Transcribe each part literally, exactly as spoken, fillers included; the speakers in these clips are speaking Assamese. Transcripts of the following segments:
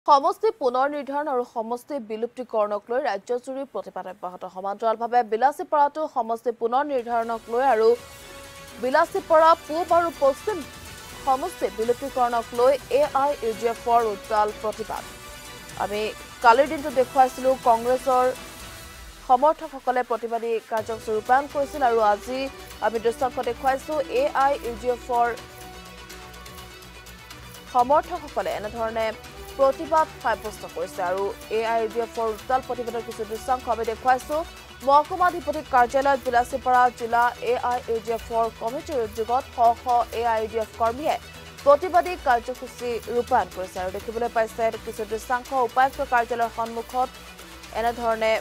সমষ্টি পুনৰ নিৰ্ধাৰণ আৰু সমষ্টি বিলুপ্তিকৰণক লৈ ৰাজ্যজুৰি প্ৰতিবাদ অব্যাহত সমান্তৰালভাৱে বিলাসীপাৰাটো সমষ্টি পুনৰ নিৰ্ধাৰণক লৈ আৰু বিলাসীপাৰা পূব আৰু পশ্চিম সমষ্টি বিলুপ্তিকৰণক লৈ এ আই ইউ ডি এফৰ উত্তাল প্ৰতিবাদ আমি কালিৰ দিনটো দেখুৱাইছিলো কংগ্ৰেছৰ সমৰ্থকসকলে প্ৰতিবাদী কাৰ্যসূচী ৰূপায়ণ কৰিছিল আৰু আজি আমি দৃশ্যাংশ দেখুৱাইছো এ আই ইউ ডি এফৰ সমৰ্থকসকলে এনেধৰণে প্ৰতিবাদ সাব্যস্ত কৰিছে আৰু এ আই ইউ ডি এফৰ উত্তাল প্ৰতিবাদৰ কিছু দৃশ্যাংশ আমি দেখুৱাইছো মহকুমাধিপতি কাৰ্যালয়ত বিলাসীপাৰা জিলা এ আই ইউ ডি এফৰ কমিটিৰ উদ্যোগত শ শ A I U D F কৰ্মীয়ে প্ৰতিবাদী কাৰ্যসূচী ৰূপায়ণ কৰিছে আৰু দেখিবলৈ পাইছে কিছু দৃশ্যাংশ উপায়ুক্ত কাৰ্যালয়ৰ সন্মুখত এনেধৰণে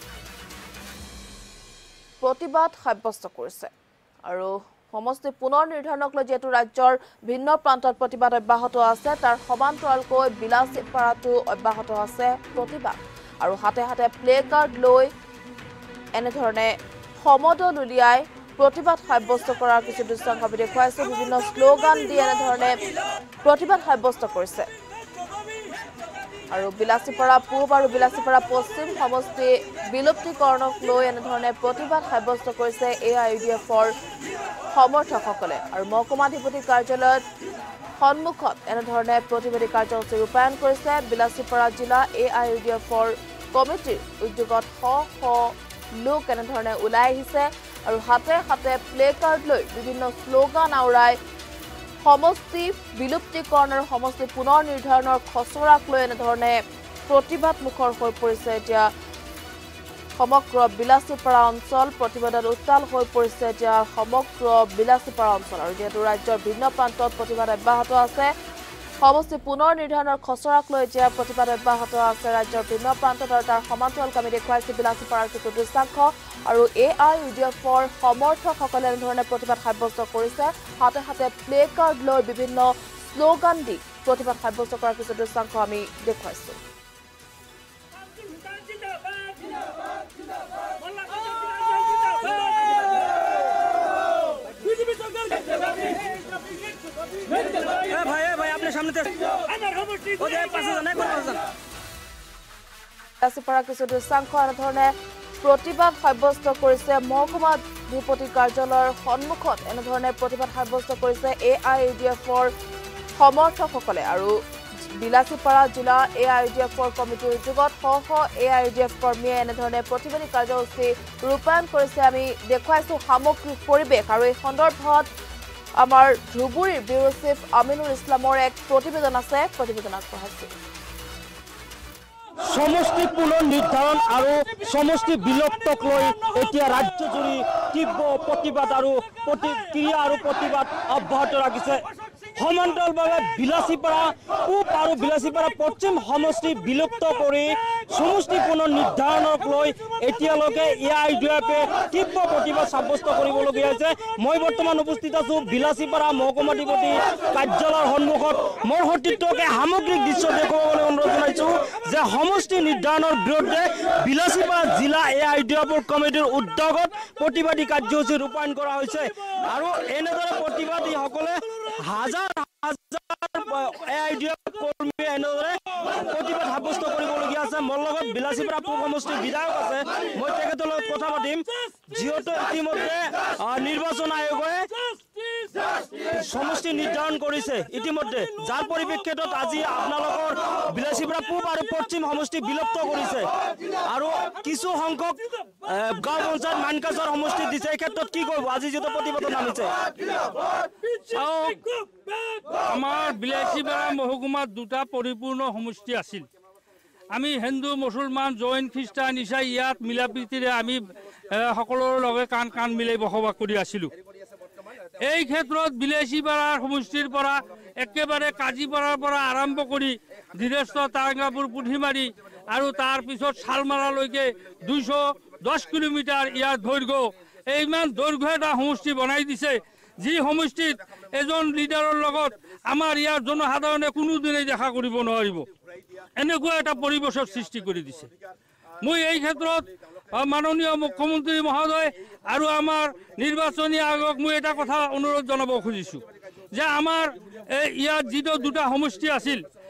প্ৰতিবাদ সাব্যস্ত কৰিছে আৰু সমষ্টি পুনৰ নিৰ্ধাৰণক লৈ যেহেতু ৰাজ্যৰ ভিন্ন প্ৰান্তত প্ৰতিবাদ অব্যাহত আছে তাৰ সমান্তৰালকৈ বিলাসীপাৰাটো অব্যাহত আছে প্ৰতিবাদ আৰু হাতে হাতে প্লে কাৰ্ড লৈ এনেধৰণে সমদল উলিয়াই প্ৰতিবাদ সাব্যস্ত কৰাৰ কিছু দৃশ্যাংশ আমি দেখুৱাইছো বিভিন্ন শ্লোগান দি এনেধৰণে প্ৰতিবাদ সাব্যস্ত কৰিছে আৰু বিলাসীপাৰা পূব আৰু বিলাসীপাৰা পশ্চিম সমষ্টি বিলুপ্তিকৰণক লৈ এনেধৰণে প্ৰতিবাদ সাব্যস্ত কৰিছে এ আই ইউ ডি এফৰ সমৰ্থকসকলে আৰু মহকুমাধিপতি কাৰ্যালয়ত সন্মুখত এনেধৰণে প্ৰতিবাদী কাৰ্যসূচী ৰূপায়ণ কৰিছে বিলাসীপাৰা জিলা এ আই ইউ ডি এফৰ কমিটিৰ উদ্যোগত শ শ লোক এনেধৰণে ওলাই আহিছে আৰু হাতে হাতে প্লে কাৰ্ড লৈ বিভিন্ন শ্লোগান আওৰাই সমষ্টি বিলুপ্তিকৰণ আৰু সমষ্টি পুনৰ নিৰ্ধাৰণৰ খচৰাক লৈ এনেধৰণে প্ৰতিবাদ মুখৰ হৈ পৰিছে এতিয়া সমগ্ৰ বিলাসীপাৰা অঞ্চল প্ৰতিবাদত উত্তাল হৈ পৰিছে এতিয়া সমগ্ৰ বিলাসীপাৰা অঞ্চল আৰু যেহেতু ৰাজ্যৰ ভিন্ন প্ৰান্তত প্ৰতিবাদ অব্যাহত আছে সমষ্টি পুনৰ নিৰ্ধাৰণৰ খচৰাক লৈ এতিয়া প্ৰতিবাদ অব্যাহত আছে ৰাজ্যৰ ভিন্ন প্ৰান্তত আৰু তাৰ সমান্তৰালকৈ আমি দেখুৱাইছো বিলাসীপাৰাৰ কিছু দৃশ্যাংশ আৰু এ আই ইউ ডি এফৰ সমৰ্থকসকলে এনেধৰণে প্ৰতিবাদ সাব্যস্ত কৰিছে হাতে হাতে প্লে কাৰ্ড লৈ বিভিন্ন শ্লোগান দি প্ৰতিবাদ সাব্যস্ত কৰাৰ কিছু দৃশ্যাংশ আমি দেখুৱাইছো বিলাসীপাৰা কিছু দৃশ্যাংশ এনেধৰণে প্ৰতিবাদ সাব্যস্ত কৰিছে মহকুমাধিপতি কাৰ্যালয়ৰ সন্মুখত এনেধৰণে প্ৰতিবাদ সাব্যস্ত কৰিছে এ আই ইউ ডি এফৰ সমৰ্থকসকলে আৰু বিলাসীপাৰা জিলা এ আই ইউ ডি এফৰ কমিটিৰ উদ্যোগত শ শ A I U D F কৰ্মীয়ে এনেধৰণে প্ৰতিবাদী কাৰ্যসূচী ৰূপায়ণ কৰিছে আমি দেখুৱাইছো সামগ্ৰিক পৰিৱেশ আৰু এই সন্দৰ্ভত আমাৰ ধুবুৰীৰ ব্যুৰো চিফ আমিনুল ইছলামৰ এক প্ৰতিবেদন আছে প্ৰতিবেদন আগবঢ়াইছে সমষ্টি পুনৰ নিৰ্ধাৰণ আৰু সমষ্টি বিলুপ্তক লৈ এতিয়া ৰাজ্যজুৰি তীব্ৰ প্ৰতিবাদ আৰু প্ৰতিক্ৰিয়া আৰু প্ৰতিবাদ অব্যাহত ৰাখিছে সমান্তৰালভাৱে বিলাসীপাৰা পূব আৰু বিলাসীপাৰা পশ্চিম সমষ্টি বিলুপ্ত কৰি সমষ্টি পুনৰ নিৰ্ধাৰণক লৈ এতিয়ালৈকে এ আই ইউ ডি এফে তীব্ৰ প্ৰতিবাদ সাব্যস্ত কৰিবলগীয়া হৈছে মই বৰ্তমান উপস্থিত আছো বিলাসীপাৰা মহকুমাধিপতি কাৰ্যালয়ৰ সন্মুখত মোৰ সতীৰ্থকে সামগ্ৰিক দৃশ্য দেখুৱাবলৈ অনুৰোধ জনাইছো যে সমষ্টি নিৰ্ধাৰণৰ বিৰুদ্ধে বিলাসীপাৰা জিলা এ আই ইউ ডি এফৰ কমিটিৰ উদ্যোগত প্ৰতিবাদী কাৰ্যসূচী ৰূপায়ণ কৰা হৈছে আৰু এনেদৰে প্ৰতিবাদীসকলে হাজাৰ হাজাৰ এ আই ডি এফ কৰ্মীয়ে এনেদৰে প্ৰতিবাদ সাব্যস্ত কৰিবলগীয়া আছে মোৰ লগত বিলাসীপাৰা পূব সমষ্টিৰ বিধায়ক আছে মই তেখেতৰ লগত কথা পাতিম যিহেতু ইতিমধ্যে নিৰ্বাচন আয়োগে সমষ্টি নিৰ্ধাৰণ কৰিছে ইতিমধ্যে যাৰ পৰিপ্ৰেক্ষিতত আজি আপোনালোকৰ বিলাসীপাৰা পূব আৰু পশ্চিম সমষ্টি বিলুপ্ত কৰিছে আৰু কিছু সংখ্যক গাঁও পঞ্চায়ত মানকাছৰ সমষ্টি দিছে এই ক্ষেত্ৰত কি কৰিব আজি যিটো প্ৰতিবাদত নামিছে আমাৰ বিলাসীপাৰা মহকুমাত দুটা পৰিপূৰ্ণ সমষ্টি আছিল আমি হিন্দু মুছলমান জৈন খ্ৰীষ্টান ইছাই ইয়াত মিলা প্ৰীতিৰে আমি সকলোৰে লগে কাণ কাণ মিলাই বসবাস কৰি আছিলোঁ এই ক্ষেত্ৰত বিলাসীপাৰাৰ সমষ্টিৰ পৰা একেবাৰে কাজিপাৰাৰ পৰা আৰম্ভ কৰি ধীৰেস্থ তাৰাংগাপুৰ পুথিমাৰী আৰু তাৰ পিছত শালমাৰালৈকে দুইশ দহ কিলোমিটাৰ ইয়াৰ দৈৰ্ঘ্য এই ইমান দৈৰ্ঘ্য এটা সমষ্টি বনাই দিছে যি সমষ্টিত এজন লিডাৰৰ লগত আমাৰ ইয়াৰ জনসাধাৰণে কোনোদিনেই দেখা কৰিব নোৱাৰিব এনেকুৱা এটা পৰিৱেশৰ সৃষ্টি কৰি দিছে মই এই ক্ষেত্ৰত মাননীয় মুখ্যমন্ত্ৰী মহোদয় আৰু আমাৰ নিৰ্বাচনী আয়োগক মই এটা কথা অনুৰোধ জনাব খুজিছোঁ যে আমাৰ ইয়াত যিটো দুটা সমষ্টি আছিল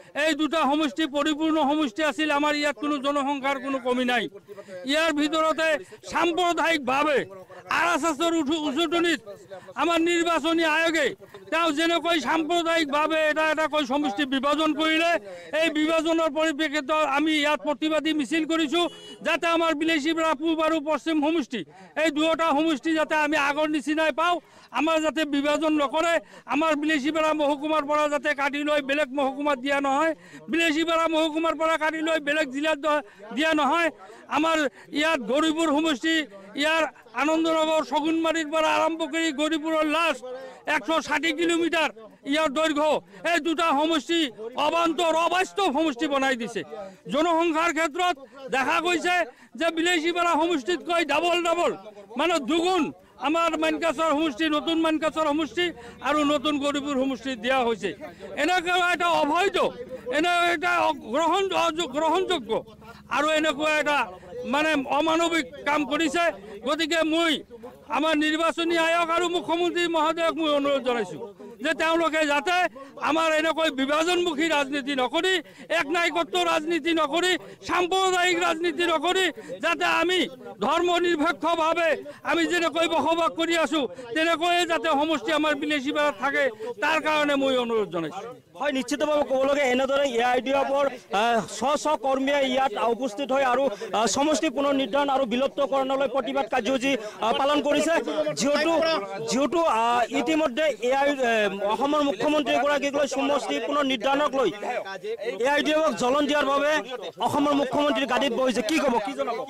এই দুটা সমষ্টি পৰিপূৰ্ণ সমষ্টি আছিল আমাৰ ইয়াত কোনো জনসংখ্যাৰ কোনো কমি নাই ইয়াৰ ভিতৰতে সাম্প্ৰদায়িকভাৱে আৰ এছ এছৰ উচতনিত আমাৰ নিৰ্বাচনী আয়োগে তেওঁ যেনেকৈ সাম্প্ৰদায়িকভাৱে এটা এটাকৈ সমষ্টি বিভাজন কৰিলে এই বিভাজনৰ পৰিপ্ৰেক্ষিতত আমি ইয়াত প্ৰতিবাদী মিছিল কৰিছোঁ যাতে আমাৰ বিলাসীপাৰা পূব আৰু পশ্চিম সমষ্টি এই দুয়োটা সমষ্টি যাতে আমি আগৰ নিচিনাই পাওঁ আমাৰ যাতে বিভাজন নকৰে আমাৰ বিলাসীপাৰা মহকুমাৰ পৰা যাতে কাটি লৈ বেলেগ মহকুমাত দিয়া নহয় বিলাসীপাৰা মহকুমাৰ পৰা কাটি লৈ বেলেগ জিলাত দিয়া নহয় আমাৰ ইয়াত গৌৰীপুৰ সমষ্টি ইয়াৰ আনন্দনগৰ শগুনমাৰীৰ পৰা আৰম্ভ কৰি গৌৰীপুৰৰ লাষ্ট একশো ষাঠি কিলোমিটাৰ ইয়াৰ দৈৰ্ঘ্য এই দুটা সমষ্টি অবান্তৰ অবাস্তৱ সমষ্টি বনাই দিছে জনসংখ্যাৰ ক্ষেত্ৰত দেখা গৈছে যে বিলাসীপাৰা সমষ্টিতকৈ ডাবল ডাবল মানে দুগুণ আমাৰ মানকাছৰ সমষ্টি নতুন মানকাছৰ সমষ্টি আৰু নতুন গৌৰীপুৰ সমষ্টি দিয়া হৈছে এনেকুৱা এটা অবৈধ এনে এটা গ্ৰহণ গ্ৰহণযোগ্য আৰু এনেকুৱা এটা মানে অমানৱিক কাম কৰিছে গতিকে মই আমাৰ নিৰ্বাচনী আয়োগ আৰু মুখ্যমন্ত্ৰী মহোদয়ক মই অনুৰোধ জনাইছোঁ যে তেওঁলোকে যাতে আমাৰ এনেকৈ বিভাজনমুখী ৰাজনীতি নকৰি এক নায়কত্ব ৰাজনীতি নকৰি সাম্প্ৰদায়িক ৰাজনীতি নকৰি যাতে আমি ধৰ্ম নিৰপেক্ষভাৱে আমি যেনেকৈ বসবাস কৰি আছোঁ তেনেকৈয়ে যাতে সমষ্টি আমাৰ বিলাসীপাৰাত থাকে তাৰ কাৰণে মই অনুৰোধ জনাইছোঁ হয় নিশ্চিতভাৱে ক'বলগীয়া এনেদৰে এ আই ডি এফৰ স্ব স্ব কৰ্মীয়ে ইয়াত উপস্থিত হৈ আৰু সমষ্টি পুনৰ নিৰ্ধাৰণ আৰু বিলুপ্তকৰণলৈ প্ৰতিবাদ কাৰ্যসূচী পালন কৰিছে যিহেতু যিহেতু ইতিমধ্যে এ আই অসমৰ মুখ্যমন্ত্ৰীগৰাকীক লৈ সমষ্টি পুনৰ নিৰ্ধাৰণক লৈ এ আই ডি এফক জ্বলন দিয়াৰ বাবে অসমৰ মুখ্যমন্ত্ৰী গাদীত বহিছে কি ক'ব কি জনাব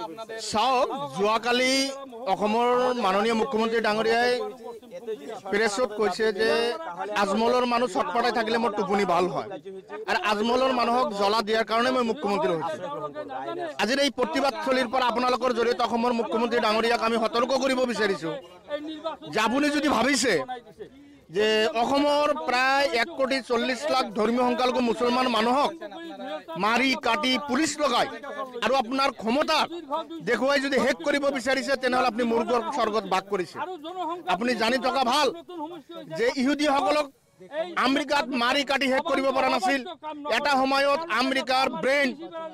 চাওক যোৱাকালি অসমৰ মাননীয় মুখ্যমন্ত্ৰী ডাঙৰীয়াই প্ৰেছত কৈছে যে আজমলৰ মানুহ চটপটাই থাকিলে মোৰ টোপনি ভাল হয় আৰু আজমলৰ মানুহক জ্বলা দিয়াৰ কাৰণে মই মুখ্যমন্ত্ৰী হৈছোঁ আজিৰ এই প্ৰতিবাদস্থলীৰ পৰা আপোনালোকৰ জৰিয়তে অসমৰ মুখ্যমন্ত্ৰী ডাঙৰীয়াক আমি সতৰ্ক কৰিব বিচাৰিছোঁ যে আপুনি যদি ভাবিছে যে অসমৰ প্ৰায় এক কোটি চল্লিছ লাখ ধৰ্মীয় সংখ্যালঘু মুছলমান মানুহক মাৰি কাটি পুলিচ লগাই আৰু আপোনাৰ ক্ষমতা দেখুৱাই যদি শেষ কৰিব বিচাৰিছে তেনেহ'লে আপুনি মূৰ্খৰ স্বৰ্গত বাস কৰিছে আপুনি জানি থকা ভাল যে ইহুদীসকলক আমেৰিকাত মাৰি কাটি শেষ কৰিব পৰা নাছিল এটা সময়ত আমেৰিকাৰ ব্ৰেইন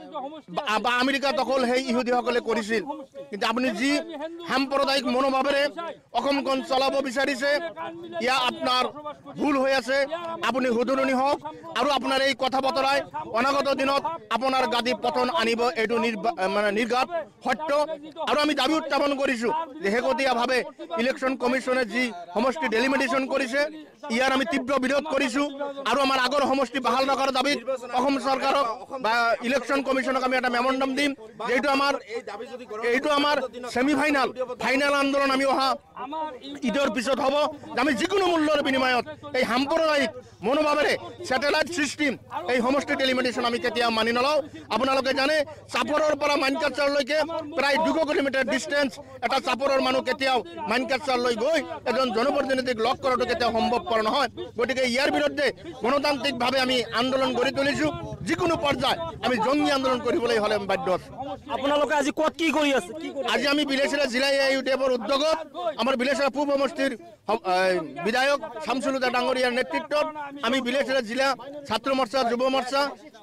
বা আমেৰিকা দখল সেই ইহুদীসকলে কৰিছিল কিন্তু আপুনি যি সাম্প্ৰদায়িক মনোভাৱেৰে অসমখন চলাব বিচাৰিছে ইয়া আপোনাৰ ভুল হৈ আছে আপুনি শুধৰণি হওক আৰু আপোনাৰ এই কথা বতৰাই অনাগত দিনত আপোনাৰ গাদী পতন আনিব এইটো মানে নিৰ্ঘাত সত্য আৰু আমি দাবী উত্থাপন কৰিছোঁ যে শেহতীয়াভাৱে ইলেকশ্যন কমিশ্যনে যি সমষ্টি ডেলিমিটেশ্যন কৰিছে ইয়াৰ আমি তীব্ৰ বিৰোধ কৰিছোঁ আৰু আমাৰ আগৰ সমষ্টি বাহাল নকৰাৰ দাবীত অসম চৰকাৰক বা ইলেকশ্যন কমিশ্যনক আমি এটা মেমৰেণ্ডাম দিম যিটো আমাৰ এইটো আমাৰ ছেমি ফাইনেল ফাইনেল আন্দোলন আমি অহা ঈদৰ পিছত হ'ব আমি যিকোনো মূল্যৰ বিনিময়ত এই সাম্প্ৰদায়িক মনোভাৱেৰে ছেটেলাইট ছিষ্টেম এই সমষ্টি ডেলিমিটেশ্যন আমি কেতিয়াও মানি নলওঁ আপোনালোকে জানে চাপৰৰ পৰা মানকাছাৰলৈকে প্ৰায় দুশ কিলোমিটাৰ ডিষ্টেঞ্চ এটা চাপৰৰ মানুহ কেতিয়াও মানকাছাৰলৈ গৈ এজন জনপ্ৰতিনিধিক লগ কৰাটো কেতিয়াও সম্ভৱপৰ নহয় গতিকে ইয়াৰ বিৰুদ্ধে গণতান্ত্ৰিকভাৱে আমি আন্দোলন গঢ়ি তুলিছোঁ যিকোনো পৰ্যায় আমি জঙ্গী আন্দোলন কৰিবলৈ হ'লে বাধ্য আছোঁ আপোনালোকে আজি ক'ত কি কৰি আছে আজি আমি বিলাসীপাৰা জিলা এ আই ইউ ডি এফৰ উদ্যোগত আমাৰ বিলাসীপাৰা পূব সমষ্টিৰ বিধায়ক শামছুলুদা ডাঙৰীয়াৰ নেতৃত্বত আমি বিলাসীপাৰা জিলা ছাত্ৰ মৰ্চা যুৱ মৰ্চা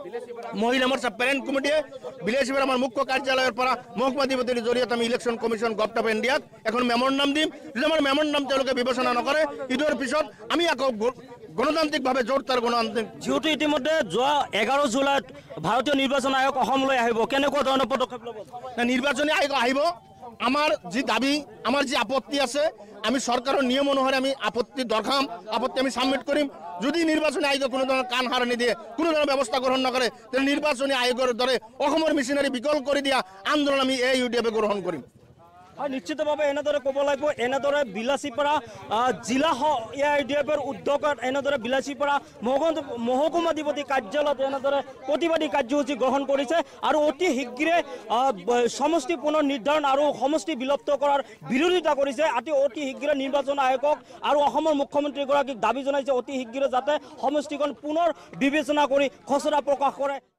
মহিলা মৰ্চা পেৰেণ্ট কমিটিয়ে বিলাসীপাৰা আমাৰ মুখ্য কাৰ্যালয়ৰ পৰা মহকুমাধিপতিৰ জৰিয়তে আমি ইলেকশ্যন কমিশ্যন গভট অফ ইণ্ডিয়াক এখন মেমৰেণ্ডাম দিম যদি আমাৰ মেমৰেণ্ডাম তেওঁলোকে বিবেচনা নকৰে ঈদৰ পিছত আমি আকৌ গণতান্ত্ৰিকভাৱে জোৰদাৰ গণতান্ত্ৰিক যিহেতু ইতিমধ্যে যোৱা এঘাৰ জুলাইত ভাৰতীয় নিৰ্বাচন আয়োগ অসমলৈ আহিব কেনেকুৱা ধৰণৰ পদক্ষেপ ল'ব নিৰ্বাচনী আয়োগ আহিব আমাৰ যি দাবী আমাৰ যি আপত্তি আছে আমি চৰকাৰৰ নিয়ম অনুসৰি আমি আপত্তি দৰ্শাম আপত্তি আমি ছাবমিট কৰিম যদি নিৰ্বাচনী আয়োগে কোনো ধৰণৰ কাণ সাৰ নিদিয়ে কোনো ধৰণৰ ব্যৱস্থা গ্ৰহণ নকৰে তেন্তে নিৰ্বাচনী আয়োগৰ দৰে অসমৰ মেচিনাৰী বিকল কৰি দিয়া আন্দোলন আমি এ ইউ ডি এফে গ্ৰহণ কৰিম হয় নিশ্চিতভাৱে এনেদৰে ক'ব লাগিব এনেদৰে বিলাসীপাৰা জিলা এ আই ডি এফৰ উদ্যোগত এনেদৰে বিলাসীপাৰা মহকুমাধিপতি কাৰ্যালয়ত এনেদৰে প্ৰতিবাদী কাৰ্যসূচী গ্ৰহণ কৰিছে আৰু অতি শীঘ্ৰে সমষ্টি পুনৰ নিৰ্ধাৰণ আৰু সমষ্টি বিলুপ্ত কৰাৰ বিৰোধিতা কৰিছে অতি অতি শীঘ্ৰে নিৰ্বাচন আয়োগক আৰু অসমৰ মুখ্যমন্ত্ৰীগৰাকীক দাবী জনাইছে অতি শীঘ্ৰে যাতে সমষ্টিখন পুনৰ বিবেচনা কৰি খচৰা প্ৰকাশ কৰে